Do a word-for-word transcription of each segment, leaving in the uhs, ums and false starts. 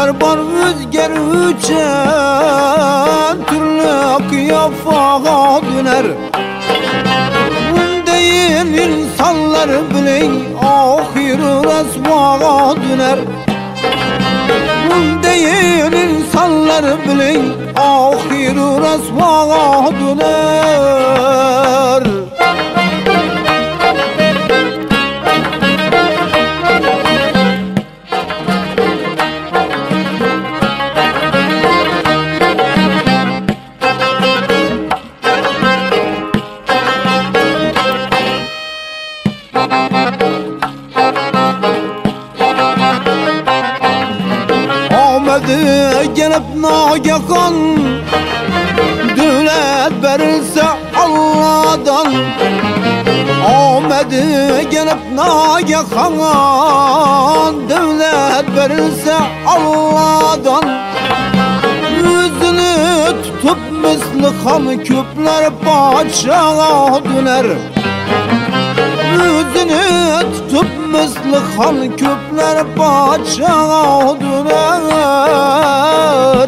Kimler var özgerüçen türlü kıyafağa döner. Değil insanlar bilen ahir-i resvağa döner. Değil insanlar bilen ahir-i resvağa döner. Gelip nagahan devlet verirse Allah'dan. Ahmet'i gelip nagahan devlet verirse Allah'dan. Yüzünü tutup misli kan köpler padişaha döner. Yüzünü tutup misli kan köpler padişaha döner.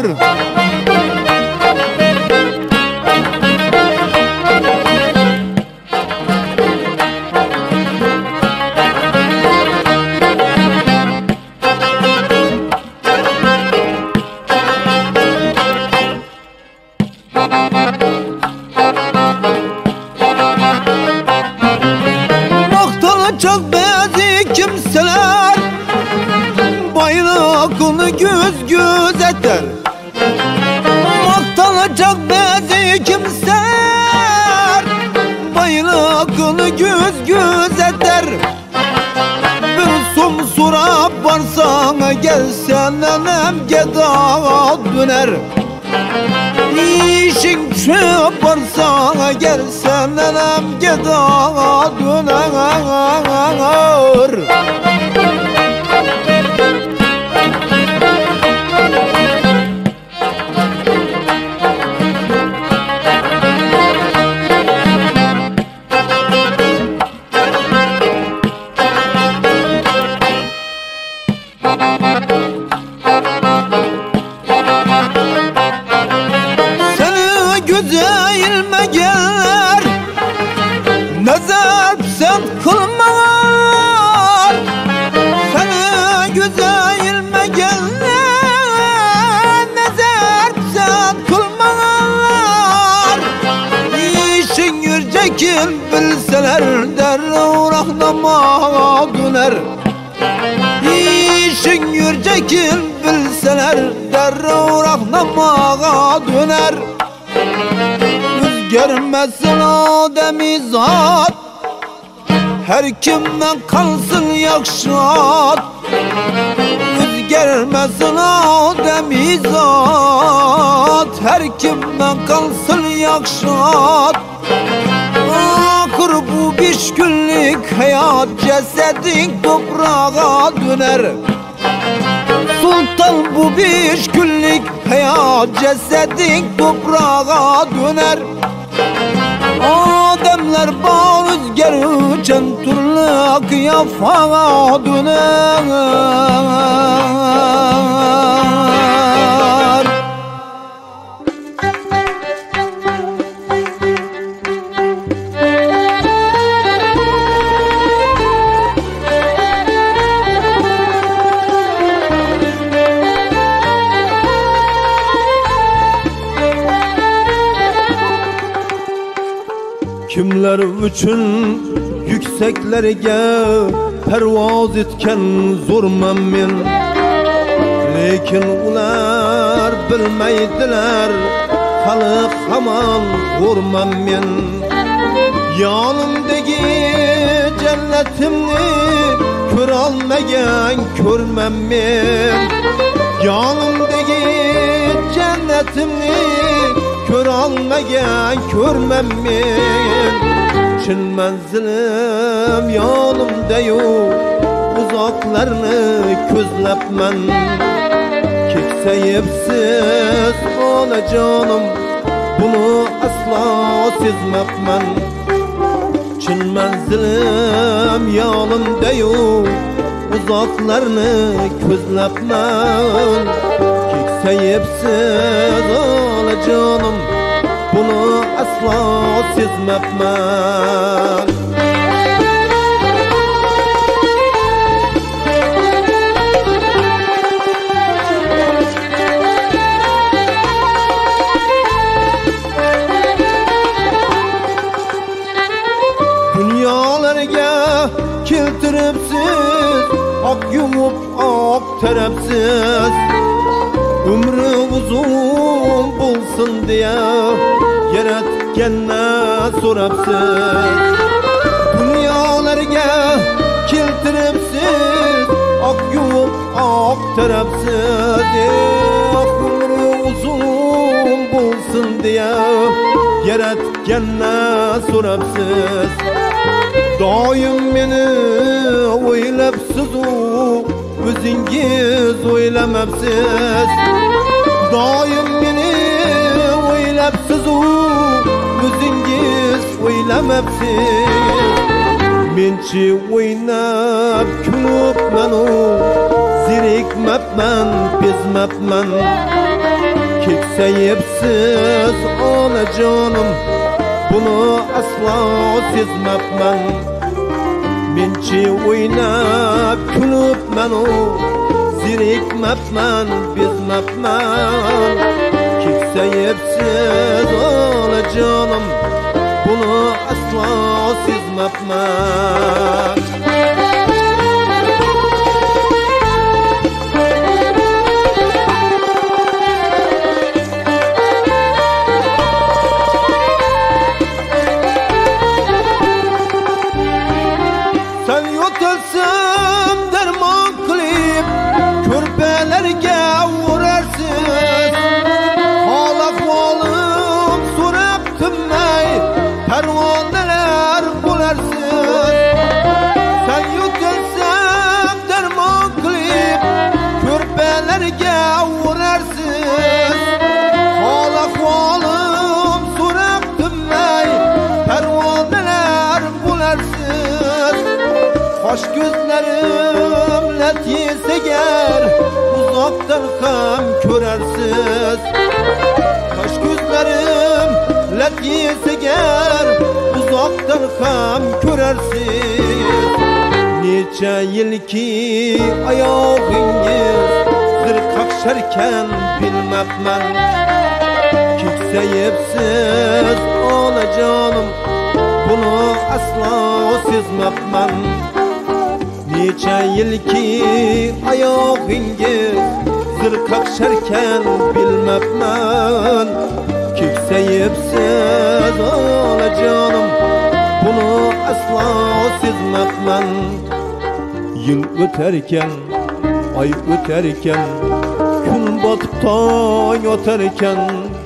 Çok bazı kimseler bayrağını göz göz eder. Maktanacak bazı kimseler bayrağını göz göz eder. Bir som sorap varsan gelsen enem geda döner. İşin çöp varsa gelsen enem geda döner. Güzelme gelir nazar sen kılmalar. Sana güzelme gelir nazar sen kılmalar. İşin yürcekin bilseler derru rahnama döner. İşin yürcekin bilseler derru rahnama döner. Görmesin ademi zat, her kimden kalsın yakşat. Üzgermesin ademi zat, her kimden kalsın yakşat. Akır bu beş günlük hayat cesedin toprağa döner. Sultan bu beş günlük hayat cesedin toprağa döner. Ademler bağ rüzgarıcan türlü kıyafağa döner. Kimler üçün yükseklerge pervaz etken zorman men. Lekin ular bilmeydiler halık hamal zorman men. Yanımdaki cennetimni kör almayan körmem men. Yanımdaki cennetimni kör almayan körmem men. Çin menzilim yanımda yok, uzaklarını közlepmen. Kekseyipsiz ola canım, bunu asla sezmepmen. Çin menzilim yanımda yok, uzaklarını közlepmen. Kekseyipsiz olacanım, bunu asla sezmepmen. Dünyalarga keltiripsiz, ak yumup ak tarafsiz. Ömrü uzun bulsun diye yaratgandan so'rabsiz. Dünyalarga keltiripsiz, ak yumup ak tarafsiz. Ömrü uzun bulsun diye yaratgandan so'rabsiz. Doim meni o'ylabsiz-u, o'zingiz o'ylamabsiz. Doim meni o'ylabsiz-u, o'zingiz o'ylamabsiz. Menchi o'ynab kulibman-u, zerikmabman, bezmabman. Keksayipsiz onajonim, bunu asla sezmabman. Menchi o'ynab kulibman-u, zerikmabman, bezmabman. Keksayipsiz onajonim, bunu asla sezmabman. Sen yo'talsam derman qilib, ko'rpalarga urarsiz. Hol ahvolim so'rab tinmay, parvonalar bo'larsiz. Sen yo'talsam derman qilib, ko'rpalarga urarsiz. Hol ahvolim so'rab tinmay, parvonalar bo'larsiz. Qosh ko'zlarim lat yesagar, uzoqdan ham ko'rarsiz. Qosh ko'zlarim lat yesagar, uzoqdan ham ko'rarsiz. Necha yilki oyog'ingiz bir qaqsharkan bilmabman. Keksayipsiz onajonim, bunu asla sezmabman. Necha yilki oyog'ingiz zir qaqsharkan bilmabman. Keksayipsiz onajonim, bunu asla sezmabman. Yil o'tarkan, oy o'tarkan, kun botib tong otarkan.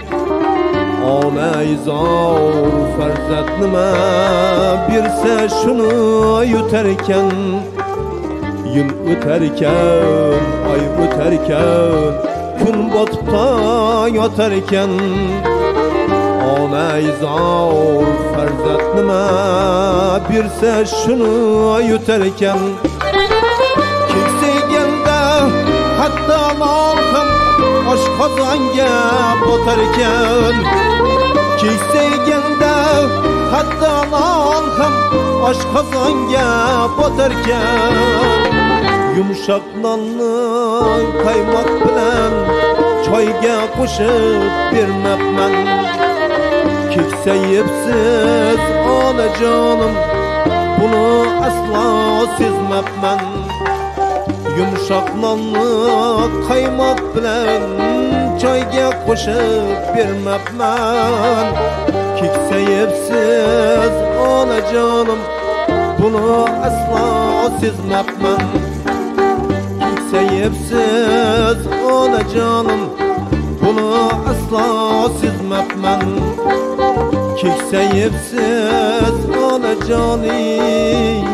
Onayzor farzand nima bersa shuni yutarkan. Yil o'tarkan, oy o'tarkan, kun botib tong otarkan. Onayzor farzand nima bersa shuni yutarkan. Keksaganda hatto non ham oshqozonga botarkan. Keksaganda hatto non ham oshqozonga botarkan. Yumshoq nonni qaymoq bilan choyga qo'shib bermabman. Keksayipsiz onajonim, bunu asla sezmabman. Yumshoq nonni qaymoq bilan choyga qo'shib bermabman. Keksayipsiz onajonim, bunu asla sezmabman. Keksayipsiz onajonim, bunu asla sezmabman. Keksayipsiz onajonim.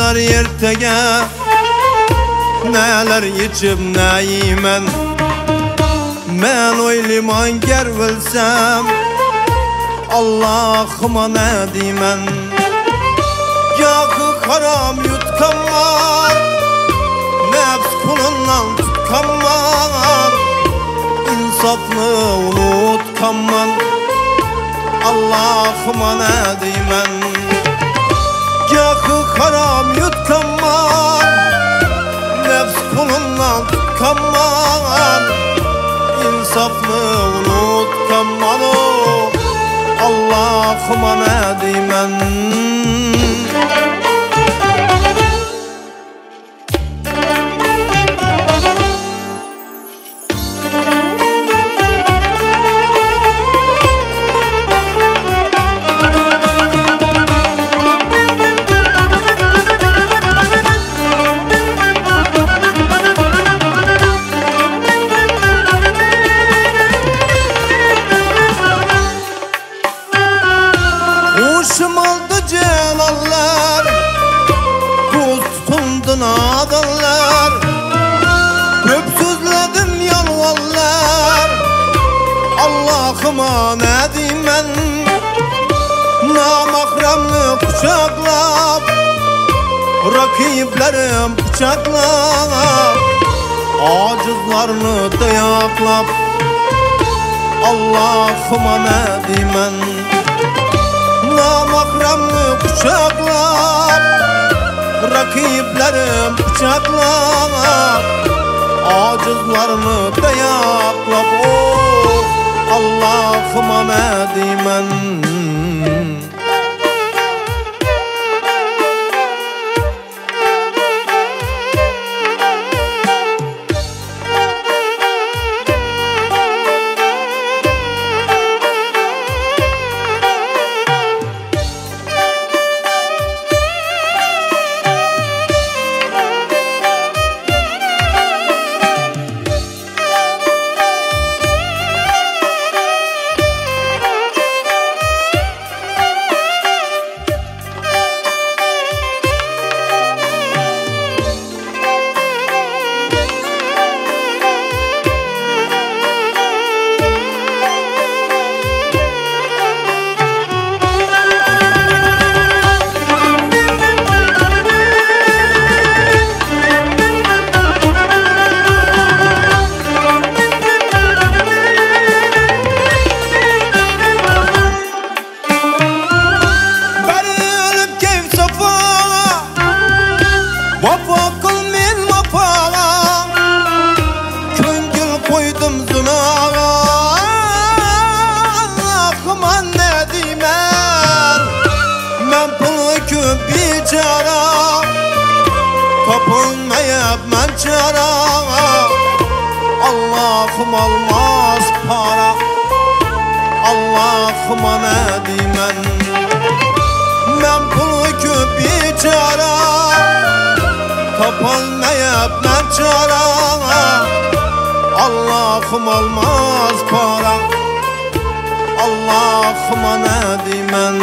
bilar ertege neler içip ne yiymen. Men oyliman ger bilsem Allah'ıma ne diymen. Yağı haram yutkan var, nefs kulundan tutkan var, insafını unutkan var. Allah'ıma ne diymen. Yağı haram yutkan var, nefs kulundan tutkan var, insafını unutkan var. Allah'ıma ne diymen. Hoşum oldu celallar, kuz tutundun ağallar. Köp sözledim yalvarlar, Allah'ıma ne diymen. Namahremli kucaklap, rakiplerim bıçaklap, acızlarını dayaklap, Allah'ıma ne diymen. Namahremli kucaklap, rakiplerim bıçaklap, acızlarını dayaklap. Oh, Allah'ıma ne diymen. Tapılmayıp men çara, Allah'ım almaz para, Allah'ıma ne diymen. Men pulu köp biçara, tapılmayıp men çara, Allah'ım almaz para, Allah'ıma ne diymen.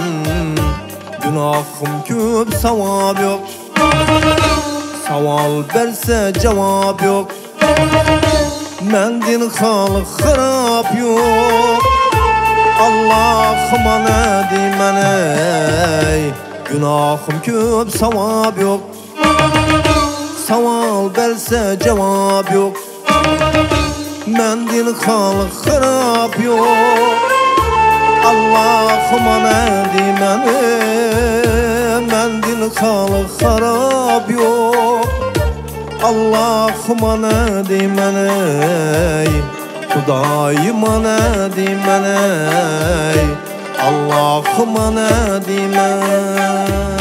Günahım köp, savab yok, savol berse cevap yok. Mendin halık harap yok, Allah'ıma ne diymen ey. Günahım köp, savab yok, savol berse cevap yok. Mendin halık harap yok, Allah'ıma ne diymen ey. Mendin halık harap yok, Allah'ıma ne diymen ey. Hudayıma ne diymen ey. Allah'ıma ne diymen.